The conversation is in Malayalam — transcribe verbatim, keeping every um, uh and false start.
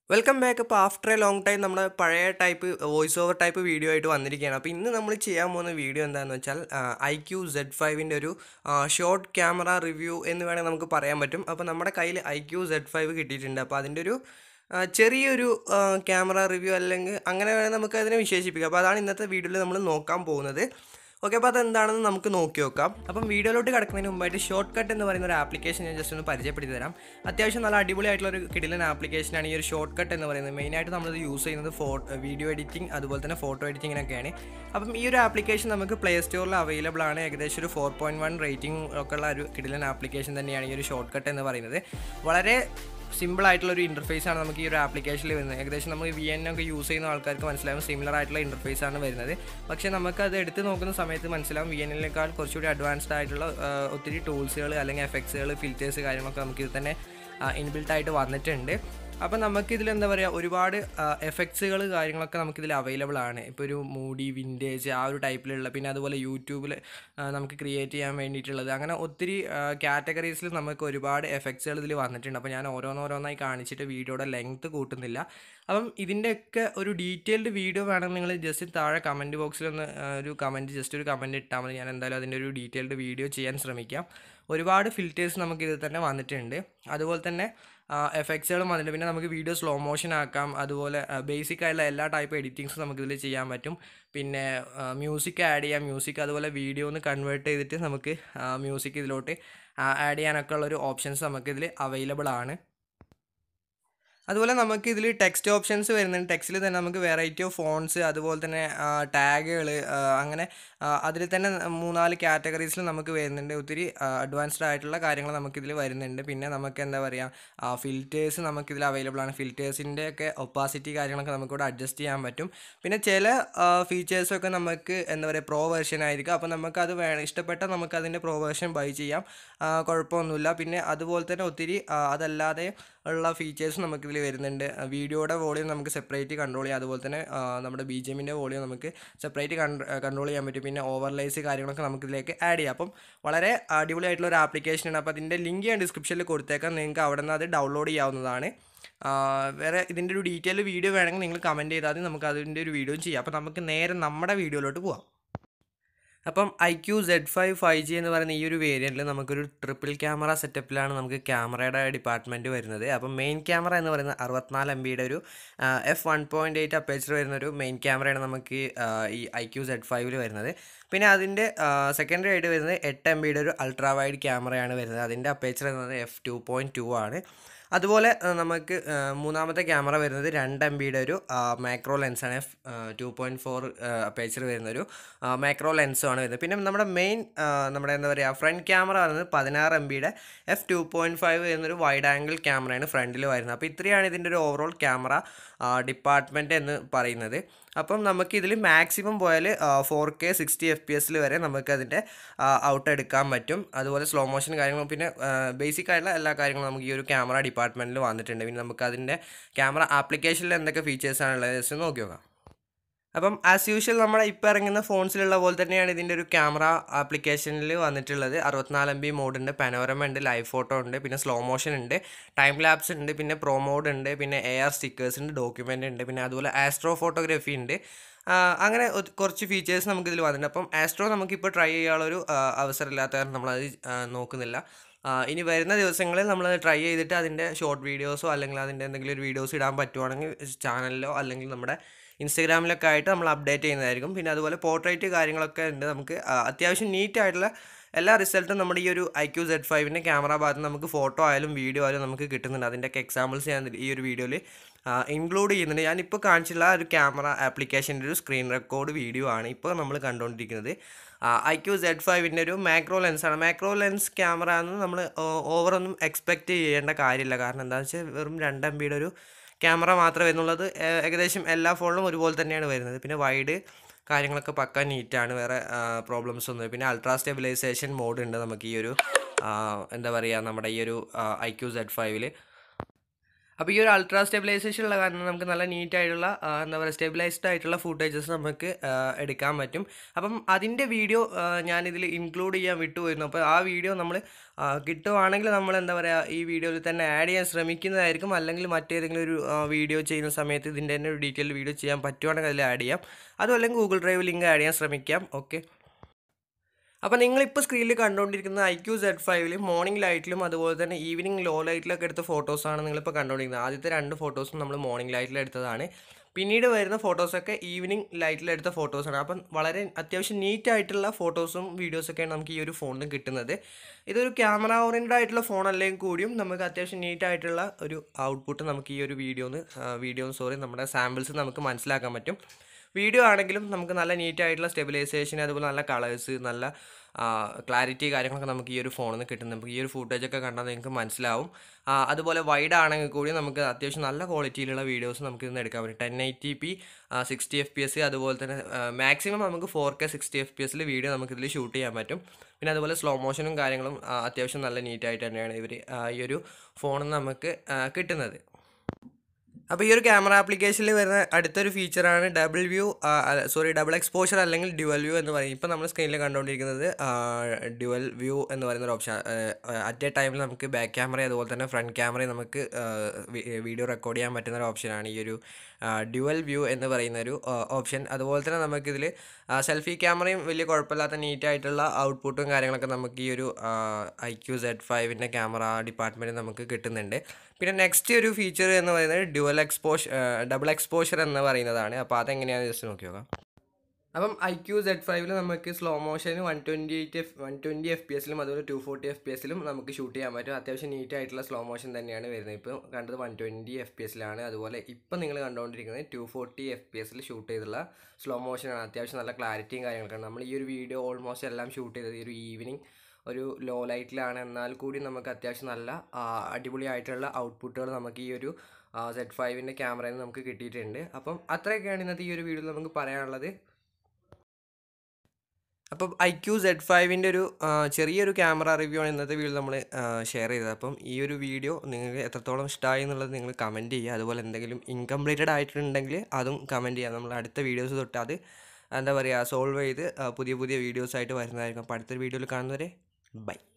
Welcome back. അപ്പോൾ ആഫ്റ്റർ എ ലോങ് ടൈം നമ്മുടെ പഴയ type voice over type video ആയിട്ട് വന്നിരിക്കുകയാണ്. അപ്പോൾ ഇന്ന് നമ്മൾ ചെയ്യാൻ പോകുന്ന വീഡിയോ എന്താണെന്ന് വെച്ചാൽ ഐ ക്യൂ സെഡ് ഫൈവിൻ്റെ ഒരു ഷോർട്ട് ക്യാമറ റിവ്യൂ എന്ന് വേണമെങ്കിൽ നമുക്ക് പറയാൻ പറ്റും. അപ്പോൾ നമ്മുടെ കയ്യിൽ ഐ ക്യൂ സെഡ് ഫൈവ് കിട്ടിയിട്ടുണ്ട്. അപ്പോൾ അതിൻ്റെ ഒരു ആ, ചെറിയൊരു ക്യാമറ റിവ്യൂ അല്ലെങ്കിൽ അങ്ങനെ വേണമെങ്കിൽ നമുക്ക് അതിനെ വിശേഷിപ്പിക്കാം. അപ്പോൾ അതാണ് ഇന്നത്തെ വീഡിയോയിൽ നമ്മൾ നോക്കാൻ പോകുന്നത്. ഓക്കെ, അപ്പോൾ അതെന്താണെന്ന് നമുക്ക് നോക്കി നോക്കാം. അപ്പം വീഡിയോയിലോട്ട് കിടക്കുന്നതിന് മുമ്പായിട്ട് ഷോർട്ട് കട്ട് എന്ന് പറയുന്ന ഒരു ആപ്ലിക്കേഷൻ ഞാൻ ജസ്റ്റ് ഒന്ന് പരിചയപ്പെടുത്തി തരാം. അത്യാവശ്യം നല്ല അടിപൊളിയായിട്ടുള്ള ഒരു കിടിലൻ ആപ്ലിക്കേഷനാണ് ഈ ഒരു ഷോർട്ട് കട്ട് എന്ന് പറയുന്നത്. മെയിനായിട്ട് നമ്മളിത് യൂസ് ചെയ്യുന്നത് ഫോട്ടോ വീഡിയോ എഡിറ്റിംഗ് അതുപോലെ തന്നെ ഫോട്ടോ എഡിറ്റിങ്ങിനൊക്കെയാണ്. അപ്പം ഈ ഒരു ആപ്ലിക്കേഷൻ നമുക്ക് പ്ലേ സ്റ്റോറിൽ അവൈലബിൾ ആണ്. ഏകദേശം ഒരു ഫോർ പോയിൻറ്റ് വൺ റേറ്റിംഗ് ഒക്കെ ഉള്ള ഒരു കിടിലൻ ആപ്ലിക്കേഷൻ തന്നെയാണ് ഈ ഒരു ഷോർട്ട് കട്ട് എന്ന് പറയുന്നത്. വളരെ സിമ്പിൾ ആയിട്ടുള്ള ഒരു ഇൻ്റർഫേസ് ആണ് നമുക്ക് ഈ ഒരു ആപ്ലിക്കേഷനിൽ വരുന്നത്. ഏകദേശം നമ്മൾ വി എൻ ഒക്കെ യൂസ് ചെയ്യുന്ന ആൾക്കാർക്ക് മനസ്സിലാവും സിമിലർ ആയിട്ടുള്ള ഇൻ്റർഫേസ് ആണ് വരുന്നത്. പക്ഷേ നമുക്കത് എടുത്ത് നോക്കുന്ന സമയത്ത് മനസ്സിലാവും വി എന്നിനേക്കാൾ കുറച്ചുകൂടി അഡ്വാൻസ്ഡ് ആയിട്ടുള്ള ഒത്തിരി ടൂൾസുകൾ അല്ലെങ്കിൽ എഫക്ട്സുകൾ ഫിൽറ്റേഴ്സ് കാര്യങ്ങളൊക്കെ നമുക്കിത് തന്നെ ഇൻബിൽട്ട് ആയിട്ട് വന്നിട്ടുണ്ട്. അപ്പോൾ നമുക്കിതിൽ എന്താ പറയുക, ഒരുപാട് എഫക്ട്സുകൾ കാര്യങ്ങളൊക്കെ നമുക്കിതിൽ അവൈലബിൾ ആണ്. ഇപ്പോൾ ഒരു മൂഡി വിൻറ്റേജ് ആ ഒരു ടൈപ്പിലുള്ള, പിന്നെ അതുപോലെ യൂട്യൂബിൽ നമുക്ക് ക്രിയേറ്റ് ചെയ്യാൻ വേണ്ടിയിട്ടുള്ളത്, അങ്ങനെ ഒത്തിരി കാറ്റഗറീസിൽ നമുക്ക് ഒരുപാട് എഫക്ട്സുകൾ ഇതിൽ വന്നിട്ടുണ്ട്. അപ്പോൾ ഞാൻ ഓരോന്നോരോന്നായി കാണിച്ചിട്ട് വീഡിയോയുടെ ലെങ്ത്ത് കൂട്ടുന്നില്ല. അപ്പം ഇതിൻ്റെയൊക്കെ ഒരു ഡീറ്റെയിൽഡ് വീഡിയോ വേണമെങ്കിൽ നിങ്ങൾ ജസ്റ്റ് താഴെ കമൻറ്റ് ബോക്സിലൊന്ന് ഒരു കമൻറ്റ് ജസ്റ്റ് ഒരു കമൻറ്റ് ഇട്ടാൽ മതി. ഞാൻ എന്തായാലും അതിൻ്റെ ഒരു ഡീറ്റെയിൽഡ് വീഡിയോ ചെയ്യാൻ ശ്രമിക്കാം. ഒരുപാട് ഫിൽറ്റേഴ്സ് നമുക്കിത് തന്നെ വന്നിട്ടുണ്ട്. അതുപോലെ തന്നെ എഫക്ട്സുകളും വന്നിട്ടുണ്ട്. പിന്നെ നമുക്ക് വീഡിയോ സ്ലോ മോഷൻ ആക്കാം. അതുപോലെ ബേസിക് ആയിട്ടുള്ള എല്ലാ ടൈപ്പ് എഡിറ്റിങ്സും നമുക്കിതിൽ ചെയ്യാൻ പറ്റും. പിന്നെ മ്യൂസിക് ആഡ് ചെയ്യാം. മ്യൂസിക് അതുപോലെ വീഡിയോ ഒന്ന് കൺവേർട്ട് ചെയ്തിട്ട് നമുക്ക് മ്യൂസിക് ഇതിലോട്ട് ആഡ് ചെയ്യാനൊക്കെ ഉള്ളൊരു ഓപ്ഷൻസ് നമുക്കിതിൽ അവൈലബിൾ ആണ്. അതുപോലെ നമുക്ക് ഇതിൽ ടെക്സ്റ്റ് ഓപ്ഷൻസ് വരുന്നുണ്ട്. ടെക്സ്റ്റിൽ തന്നെ നമുക്ക് വെറൈറ്റി ഓഫ് ഫോൺസ് അതുപോലെ തന്നെ ടാഗുകൾ അങ്ങനെ അതിൽ തന്നെ മൂന്നാല് കാറ്റഗറീസിൽ നമുക്ക് വരുന്നുണ്ട്. ഒത്തിരി അഡ്വാൻസ്ഡ് ആയിട്ടുള്ള കാര്യങ്ങൾ നമുക്കിതിൽ വരുന്നുണ്ട്. പിന്നെ നമുക്ക് എന്താ പറയുക, ഫിൽറ്റേഴ്സ് നമുക്കിതിൽ അവൈലബിൾ ആണ്. ഫിൽറ്റേഴ്സിൻ്റെ ഒക്കെ ഒപ്പാസിറ്റി കാര്യങ്ങളൊക്കെ നമുക്കിവിടെ അഡ്ജസ്റ്റ് ചെയ്യാൻ പറ്റും. പിന്നെ ചില ഫീച്ചേഴ്സൊക്കെ നമുക്ക് എന്താ പറയുക പ്രോ വേർഷൻ ആയിരിക്കും. അപ്പോൾ നമുക്കത് വേണം ഇഷ്ടപ്പെട്ടാൽ നമുക്കതിൻ്റെ പ്രോ വേർഷൻ ബൈ ചെയ്യാം, കുഴപ്പമൊന്നുമില്ല. പിന്നെ അതുപോലെ തന്നെ ഒത്തിരി അതല്ലാതെ ഉള്ള ഫീച്ചേഴ്സ് നമുക്കിതിൽ വരുന്നുണ്ട്. വീഡിയോയുടെ വോളിയം നമുക്ക് സെപ്പറേറ്റ് കൺട്രോൾ ചെയ്യാം. അതുപോലെ തന്നെ നമ്മുടെ ബി ജി എമ്മിൻ്റെ വോളിയം നമുക്ക് സെപ്പറേറ്റ് കൺട്രോൾ ചെയ്യാൻ പറ്റും. പിന്നെ ഓവർലേസ് കാര്യങ്ങളൊക്കെ നമുക്കിതിലേക്ക് ആഡ് ചെയ്യാം. അപ്പം വളരെ അടിപൊളിയായിട്ടുള്ള ഒരു ആപ്ലിക്കേഷനാണ്. അപ്പോൾ അതിൻ്റെ ലിങ്ക് ഞാൻ ഡിസ്ക്രിപ്ഷനിൽ കൊടുത്തേക്കാം. നിങ്ങൾക്ക് അവിടെ നിന്ന് അത് ഡൗൺലോഡ് ചെയ്യാവുന്നതാണ്. വേറെ ഇതിൻ്റെ ഒരു ഡീറ്റെയിൽ വീഡിയോ വേണമെങ്കിൽ നിങ്ങൾ കമൻറ്റ് ചെയ്താൽ മതി, നമുക്ക് അതിൻ്റെ ഒരു വീഡിയോ ചെയ്യാം. അപ്പോൾ നമുക്ക് നേരെ നമ്മുടെ വീഡിയോയിലോട്ട് പോവാം. അപ്പം I Q Z five five G എന്ന് പറയുന്ന ഈ ഒരു വേരിയൻറ്റിൽ നമുക്കൊരു ട്രിപ്പിൾ ക്യാമറ സെറ്റപ്പിലാണ് നമുക്ക് ക്യാമറയുടെ ഡിപ്പാർട്ട്മെൻറ്റ് വരുന്നത്. അപ്പം മെയിൻ ക്യാമറ എന്ന് പറയുന്നത് അറുപത്തിനാല് എം ബിയുടെ ഒരു F one point eight aperture വരുന്നൊരു മെയിൻ ക്യാമറയാണ് നമുക്ക് ഈ ഐ ക്യൂ സെഡ് ഫൈവിൽ വരുന്നത്. പിന്നെ അതിൻ്റെ സെക്കൻഡറി ആയിട്ട് വരുന്നത് എട്ട് എം ബിയുടെ ഒരു അൾട്രാ വൈഡ് ക്യാമറയാണ് വരുന്നത്. അതിൻ്റെ അപ്പേച്ചർ എന്നത് എഫ് ടു പോയിൻറ്റ് ടു ആണ്. അതുപോലെ നമുക്ക് മൂന്നാമത്തെ ക്യാമറ വരുന്നത് രണ്ട് എം ബിയുടെ ഒരു മാക്രോ ലെൻസാണ്. F two point four aperture വരുന്നൊരു മാക്രോ ലെൻസുമാണ് വരുന്നത്. പിന്നെ നമ്മുടെ മെയിൻ നമ്മുടെ എന്താ പറയുക ഫ്രണ്ട് ക്യാമറ പറയുന്നത് പതിനാറ് എം ബിയുടെ എഫ് ടു പോയിൻറ്റ് ഫൈവ് വരുന്നൊരു വൈഡ് ആംഗിൾ ക്യാമറയാണ് ഫ്രണ്ടിൽ വരുന്നത്. അപ്പോൾ ഇത്രയാണ് ഇതിൻ്റെ ഒരു ഓവറോൾ ക്യാമറ ഡിപ്പാർട്ട്മെൻറ്റ് എന്ന് പറയുന്നത്. അപ്പം നമുക്കിതിൽ മാക്സിമം പോയാൽ four K sixty F P എസിൽ വരെ നമുക്കതിൻ്റെ ഔട്ട് എടുക്കാൻ പറ്റും. അതുപോലെ സ്ലോ മോഷൻ കാര്യങ്ങളും പിന്നെ ബേസിക് ആയിട്ടുള്ള എല്ലാ കാര്യങ്ങളും നമുക്ക് ഈ ഒരു ക്യാമറ ഡിപ്പാർട്ട്മെൻറ്റിൽ വന്നിട്ടുണ്ട്. പിന്നെ നമുക്ക് അതിൻ്റെ ക്യാമറ ആപ്ലിക്കേഷനിൽ എന്തൊക്കെ ഫീച്ചേഴ്സാണുള്ളത് ജസ്റ്റ് നോക്കി നോക്കാം. അപ്പം ആസ് യൂഷ്വൽ നമ്മുടെ ഇപ്പോൾ ഇറങ്ങുന്ന ഫോൺസിലുള്ള പോലെ തന്നെയാണ് ഇതിൻ്റെ ഒരു ക്യാമറ ആപ്ലിക്കേഷനിൽ വന്നിട്ടുള്ളത്. അറുപത്തിനാല് എം ബി മോഡ് ഉണ്ട്, പനോരമ ഉണ്ട്, ലൈവ് ഫോട്ടോ ഉണ്ട്, പിന്നെ സ്ലോ മോഷൻ ഉണ്ട്, ടൈം ലാപ്സ് ഉണ്ട്, പിന്നെ പ്രോ മോഡ് ഉണ്ട്, പിന്നെ എ ആർ സ്റ്റിക്കേഴ്സ് ഉണ്ട്, ഡോക്യുമെൻ്റ് ഉണ്ട്, പിന്നെ അതുപോലെ ആസ്ട്രോ ഫോട്ടോഗ്രാഫി ഉണ്ട്. അങ്ങനെ കുറച്ച് ഫീച്ചേഴ്സ് നമുക്കിതിൽ വന്നിട്ടുണ്ട്. അപ്പം ആസ്ട്രോ നമുക്കിപ്പോൾ ട്രൈ ചെയ്യാനുള്ളൊരു അവസരമില്ലാത്ത കാരണം നമ്മളത് നോക്കുന്നില്ല. ഇനി വരുന്ന ദിവസങ്ങളിൽ നമ്മൾ ട്രൈ ചെയ്തിട്ട് അതിൻ്റെ ഷോർട്ട് വീഡിയോസോ അല്ലെങ്കിൽ അതിൻ്റെ എന്തെങ്കിലും ഒരു വീഡിയോസ് ഇടാൻ പറ്റുവാണെങ്കിൽ ചാനലിലോ അല്ലെങ്കിൽ നമ്മുടെ ഇൻസ്റ്റഗ്രാമിലൊക്കെ ആയിട്ട് നമ്മൾ അപ്ഡേറ്റ് ചെയ്യുന്നതായിരിക്കും. പിന്നെ അതുപോലെ പോർട്രേറ്റ് കാര്യങ്ങളൊക്കെ ഉണ്ട്. നമുക്ക് അത്യാവശ്യം നീറ്റായിട്ടുള്ള എല്ലാ റിസൾട്ടും നമ്മുടെ ഈ ഒരു ഐ ക്യൂ സെഡ് ഫൈവിൻ്റെ ക്യാമറ ഭാഗത്ത് നമുക്ക് ഫോട്ടോ ആയാലും വീഡിയോ ആയാലും നമുക്ക് കിട്ടുന്നുണ്ട്. അതിൻ്റെയൊക്കെ എക്സാമ്പിൾസ് ഞാൻ ഈ ഒരു വീഡിയോയിൽ ഇൻക്ലൂഡ് ചെയ്യുന്നുണ്ട്. ഞാനിപ്പോൾ കാണിച്ചിട്ടുള്ള ഒരു ക്യാമറ ആപ്ലിക്കേഷൻ്റെ ഒരു സ്ക്രീൻ റെക്കോർഡ് വീഡിയോ ആണ് ഇപ്പോൾ നമ്മൾ കണ്ടുകൊണ്ടിരിക്കുന്നത്. ഐ ക്യൂ സെഡ് ഫൈവിൻ്റെ ഒരു മാക്രോ ലെൻസാണ്. മാക്രോ ലെൻസ് ക്യാമറ എന്ന് നമ്മൾ ഓവറൊന്നും എക്സ്പെക്റ്റ് ചെയ്യേണ്ട കാര്യമില്ല. കാരണം എന്താണെന്ന് വെച്ചാൽ വെറും രണ്ട് എം ബിയുടെ ഒരു ക്യാമറ മാത്രമേ വരുന്നുള്ളത്. ഏകദേശം എല്ലാ ഫോണിലും ഒരുപോലെ തന്നെയാണ് വരുന്നത്. പിന്നെ വൈഡ് കാര്യങ്ങളൊക്കെ പക്ക നീറ്റാണ്, വേറെ പ്രോബ്ലംസ് ഒന്നും. പിന്നെ അൾട്രാ സ്റ്റെബിലൈസേഷൻ മോഡ് ഉണ്ട് നമുക്ക് ഈ ഒരു എന്താ പറയുക നമ്മുടെ ഈ ഒരു ഐ ക്യൂ സെഡ് ഫൈവിൽ. അപ്പോൾ ഈ ഒരു അൾട്രാ സ്റ്റെബിലൈസേഷൻ ഉള്ള കാരണം നമുക്ക് നല്ല നീറ്റ് ആയിട്ടുള്ള എന്താ പറയുക സ്റ്റെബിലൈസ്ഡ് ആയിട്ടുള്ള ഫുട്ടേജസ് നമുക്ക് എടുക്കാൻ പറ്റും. അപ്പം അതിൻ്റെ വീഡിയോ ഞാനിതിൽ ഇൻക്ലൂഡ് ചെയ്യാൻ വിട്ടുപോയിരുന്നു. അപ്പോൾ ആ വീഡിയോ നമ്മൾ കിട്ടുവാണെങ്കിൽ നമ്മൾ എന്താ പറയുക ഈ വീഡിയോയിൽ തന്നെ ആഡ് ചെയ്യാൻ ശ്രമിക്കുന്നതായിരിക്കും. അല്ലെങ്കിൽ മറ്റേതെങ്കിലും ഒരു വീഡിയോ ചെയ്യുന്ന സമയത്ത് ഇതിൻ്റെ തന്നെ ഒരു ഡീറ്റെയിൽ വീഡിയോ ചെയ്യാൻ പറ്റുവാണെങ്കിൽ അതിൽ ആഡ് ചെയ്യാം. അതും അല്ലെങ്കിൽ ഗൂഗിൾ ഡ്രൈവ് ലിങ്ക് ആഡ് ചെയ്യാൻ ശ്രമിക്കാം. ഓക്കെ, അപ്പോൾ നിങ്ങളിപ്പോൾ സ്ക്രീനിൽ കണ്ടുകൊണ്ടിരിക്കുന്ന ഐക്യൂ സെഡ് ഫൈവിൽ മോർണിംഗ് ലൈറ്റിലും അതുപോലെ തന്നെ ഈവനിങ് ലോ ലൈറ്റിലൊക്കെ എടുത്ത ഫോട്ടോസാണ് നിങ്ങളിപ്പോൾ കണ്ടുകൊണ്ടിരിക്കുന്നത്. ആദ്യത്തെ രണ്ട് ഫോട്ടോസും നമ്മൾ മോർണിംഗ് ലൈറ്റിൽ എടുത്തതാണ്. പിന്നീട് വരുന്ന ഫോട്ടോസൊക്കെ ഈവനിങ് ലൈറ്റിലെടുത്ത ഫോട്ടോസാണ്. അപ്പം വളരെ അത്യാവശ്യം നീറ്റായിട്ടുള്ള ഫോട്ടോസും വീഡിയോസൊക്കെയാണ് നമുക്ക് ഈ ഒരു ഫോണിൽ കിട്ടുന്നത്. ഇതൊരു ക്യാമറ ഓറിയൻറ്റഡ് ആയിട്ടുള്ള ഫോൺ അല്ലെങ്കിൽ കൂടിയും നമുക്ക് അത്യാവശ്യം നീറ്റായിട്ടുള്ള ഒരു ഔട്ട്പുട്ട് നമുക്ക് ഈ ഒരു വീഡിയോന്ന് വീഡിയോ സോറി നമ്മുടെ സാമ്പിൾസ് നമുക്ക് മനസ്സിലാക്കാൻ പറ്റും. വീഡിയോ ആണെങ്കിലും നമുക്ക് നല്ല നീറ്റായിട്ടുള്ള സ്റ്റെബിലൈസേഷൻ, അതുപോലെ നല്ല കളേഴ്സ്, നല്ല ക്ലാരിറ്റി കാര്യങ്ങളൊക്കെ നമുക്ക് ഈ ഒരു ഫോണിൽ നിന്ന് കിട്ടും. നമുക്ക് ഈ ഒരു ഫുട്ടേജൊക്കെ കണ്ടാൽ നിങ്ങൾക്ക് മനസ്സിലാവും. അതുപോലെ വൈഡ് ആണെങ്കിൽ കൂടി നമുക്ക് അത്യാവശ്യം നല്ല ക്വാളിറ്റിയിലുള്ള വീഡിയോസ് നമുക്ക് ഇന്ന് എടുക്കാൻ പറ്റും. Ten eighty P sixty F P S അതുപോലെ തന്നെ മാക്സിമം നമുക്ക് four K sixty F P എസിൽ വീഡിയോ നമുക്കിതിൽ ഷൂട്ട് ചെയ്യാൻ പറ്റും. പിന്നെ അതുപോലെ സ്ലോ മോഷനും കാര്യങ്ങളും അത്യാവശ്യം നല്ല നീറ്റായിട്ട് തന്നെയാണ് ഇവർ ഈ ഒരു ഫോണിൽ നിന്ന് നമുക്ക് കിട്ടുന്നത്. അപ്പോൾ ഈ ഒരു ക്യാമറ ആപ്ലിക്കേഷനിൽ വരുന്ന അടുത്തൊരു ഫീച്ചറാണ് double view sorry double exposure അല്ലെങ്കിൽ ഡ്യുവൽ വ്യൂ എന്ന് പറയും. ഇപ്പോൾ നമ്മൾ സ്ക്രീനിൽ കണ്ടുകൊണ്ടിരിക്കുന്നത് ഡ്യുവൽ വ്യൂ എന്ന് പറയുന്ന ഒരു ഓപ്ഷൻ. അറ്റ് എ ടൈമിൽ നമുക്ക് ബാക്ക് ക്യാമറയും അതുപോലെ തന്നെ ഫ്രണ്ട് ക്യാമറയും നമുക്ക് വീഡിയോ റെക്കോർഡ് ചെയ്യാൻ പറ്റുന്ന ഒരു ഓപ്ഷനാണ് ഈ ഒരു ഡ്യുവൽ വ്യൂ എന്ന് പറയുന്ന ഒരു ഓപ്ഷൻ. അതുപോലെ തന്നെ നമുക്കിതിൽ സെൽഫി ക്യാമറയും വലിയ കുഴപ്പമില്ലാത്ത നീറ്റായിട്ടുള്ള ഔട്ട്പുട്ടും കാര്യങ്ങളൊക്കെ നമുക്ക് ഈ ഒരു ഐക്യൂ സെഡ് ഫൈവിൻ്റെ ക്യാമറ ഡിപ്പാർട്ട്മെൻറ്റ് നമുക്ക് കിട്ടുന്നുണ്ട്. പിന്നെ നെക്സ്റ്റ് ഒരു ഫീച്ചർ എന്ന് പറയുന്നത് ഡ്യുവൽ എക്സ്പോഷർ ഡബിൾ എക്സ്പോഷർ എന്ന് പറയുന്നതാണ്. അപ്പോൾ അതെങ്ങനെയാണെന്ന് ജസ്റ്റ് നോക്കി നോക്കാം. അപ്പം ഐക്യൂ സെഡ് ഫൈവിൽ നമുക്ക് സ്ലോ മോഷന് one twenty eight F one twenty F P എസിലും അതുപോലെ ടു ഫോർട്ടി എഫ് പി എസിലും നമുക്ക് ഷൂട്ട് ചെയ്യാൻ പറ്റും. അത്യാവശ്യം നീറ്റ് ആയിട്ടുള്ള സ്ലോ മോഷൻ തന്നെയാണ് വരുന്നത്. ഇപ്പോൾ കണ്ടത് വൺ ട്വൻറ്റി എഫ് പി എസിലാണ്. അതുപോലെ ഇപ്പം നിങ്ങൾ കണ്ടുകൊണ്ടിരിക്കുന്നത് ടു ഫോർട്ടി എഫ് പി എസിൽ ഷൂട്ട് ചെയ്തുള്ള സ്ലോ മോഷനാണ്. അത്യാവശ്യം നല്ല ക്ലാരിറ്റിയും കാര്യങ്ങളൊക്കെയാണ്. നമ്മൾ ഈ ഒരു വീഡിയോ ഓൾമോസ്റ്റ് എല്ലാം ഷൂട്ട് ചെയ്തത് ഈ ഒരു ഈവനിങ് ഒരു ലോ ലൈറ്റിലാണ്. എന്നാൽ കൂടി നമുക്ക് അത്യാവശ്യം നല്ല അടിപൊളിയായിട്ടുള്ള ഔട്ട്പുട്ടുകൾ നമുക്ക് ഈ ഒരു സെഡ് ഫൈവിൻ്റെ ക്യാമറയിൽ നിന്ന് നമുക്ക് കിട്ടിയിട്ടുണ്ട്. അപ്പം അത്രയൊക്കെയാണ് ഇന്നത്തെ ഈ ഒരു വീഡിയോയിൽ നമുക്ക് പറയാനുള്ളത്. അപ്പം ഐക്യൂ സെഡ് ഫൈവിൻ്റെ ഒരു ചെറിയൊരു ക്യാമറ റിവ്യൂ ആണ് ഇന്നത്തെ വീഡിയോ നമ്മൾ ഷെയർ ചെയ്തത്. അപ്പം ഈ ഒരു വീഡിയോ നിങ്ങൾക്ക് എത്രത്തോളം ഇഷ്ടമായി എന്നുള്ളത് നിങ്ങൾ കമൻറ്റ് ചെയ്യുക. അതുപോലെ എന്തെങ്കിലും ഇൻകംപ്ലീറ്റഡ് ആയിട്ടുണ്ടെങ്കിൽ അതും കമൻറ്റ് ചെയ്യുക. നമ്മൾ അടുത്ത വീഡിയോസ് തൊട്ട് അത് എന്താ പറയുക സോൾവ് ചെയ്ത് പുതിയ പുതിയ വീഡിയോസായിട്ട് വരുന്നതായിരിക്കും. അപ്പോൾ അടുത്തൊരു വീഡിയോയിൽ കാണുന്നവരെ ബൈ.